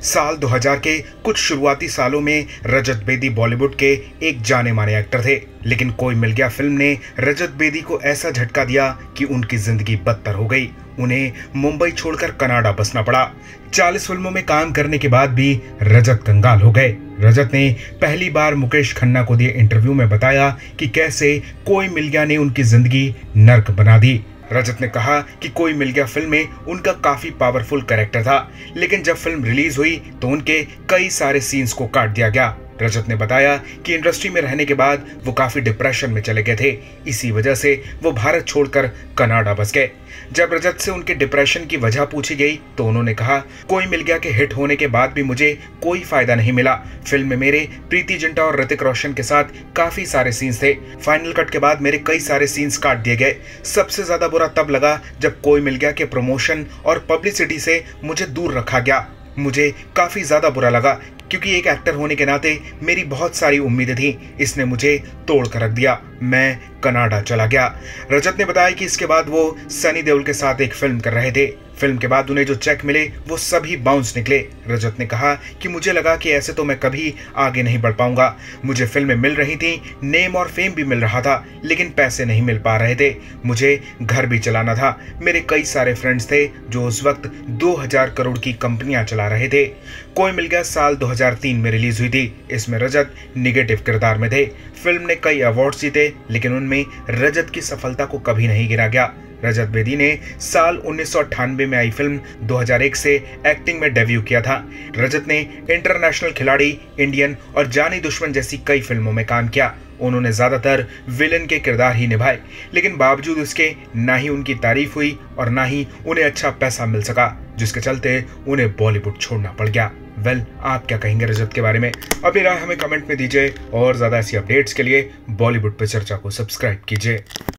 साल 2000 के कुछ शुरुआती सालों में रजत बेदी बॉलीवुड के एक जाने माने एक्टर थे, लेकिन कोई मिल गया फिल्म ने रजत बेदी को ऐसा झटका दिया कि उनकी जिंदगी बदतर हो गई। उन्हें मुंबई छोड़कर कनाडा बसना पड़ा। 40 फिल्मों में काम करने के बाद भी रजत कंगाल हो गए। रजत ने पहली बार मुकेश खन्ना को दिए इंटरव्यू में बताया कि कैसे कोई मिल गया ने उनकी जिंदगी नर्क बना दी। रजत ने कहा कि कोई मिल गया फिल्म में उनका काफी पावरफुल कैरेक्टर था, लेकिन जब फिल्म रिलीज हुई तो उनके कई सारे सीन्स को काट दिया गया। रजत ने बताया कि इंडस्ट्री में रहने के बाद वो काफी डिप्रेशन में चले गए थे। इसी वजह से वो भारत छोड़कर कनाडा बस गए। जब रजत से उनके डिप्रेशन की वजह पूछी गई तो उन्होंने कहा, कोई मिल गया के हिट होने के बाद भी मुझे कोई फायदा नहीं मिला। फिल्म में मेरे प्रीति जिंटा और ऋतिक रोशन के साथ काफी सारे सीन्स थे। फाइनल कट के बाद मेरे कई सारे सीन्स काट दिए गए। सबसे ज्यादा बुरा तब लगा जब कोई मिल गया के प्रमोशन और पब्लिसिटी से मुझे दूर रखा गया। मुझे काफी ज्यादा बुरा लगा क्योंकि एक एक्टर होने के नाते मेरी बहुत सारी उम्मीदें थी। इसने मुझे तोड़ कर रख दिया। मैं कनाडा चला गया। रजत ने बताया कि इसके बाद वो सनी देओल के साथ एक फिल्म कर रहे थे। फिल्म के बाद उन्हें जो चेक मिले वो सभी बाउंस निकले। रजत ने कहा कि मुझे लगा कि ऐसे तो मैं कभी आगे नहीं बढ़ पाऊंगा। मुझे फिल्में मिल रही थी, नेम और फेम भी मिल रहा था, लेकिन पैसे नहीं मिल पा रहे थे। मुझे घर भी चलाना था। मेरे कई सारे फ्रेंड्स थे जो उस वक्त 2000 करोड़ की कंपनियां चला रहे थे। कोई मिल गया साल 2003 में रिलीज हुई थी। इसमें रजत निगेटिव किरदार में थे। फिल्म ने कई अवार्ड्स जीते, लेकिन उनमें रजत की सफलता को कभी नहीं गिना गया। रजत बेदी ने साल 1998 में आई फिल्म 2001 से एक्टिंग में डेब्यू किया था। रजत ने इंटरनेशनल खिलाड़ी, इंडियन और जानी दुश्मन जैसी कई फिल्मों में काम किया। उन्होंने ज्यादातर विलेन के किरदार ही निभाए, लेकिन बावजूद उसके ना ही उनकी तारीफ हुई और ना ही उन्हें अच्छा पैसा मिल सका, जिसके चलते उन्हें बॉलीवुड छोड़ना पड़ गया। आप क्या कहेंगे रजत के बारे में? अपनी राय हमें कमेंट में दीजिए और ज्यादा ऐसी अपडेट्स के लिए बॉलीवुड पे चर्चा को सब्सक्राइब कीजिए।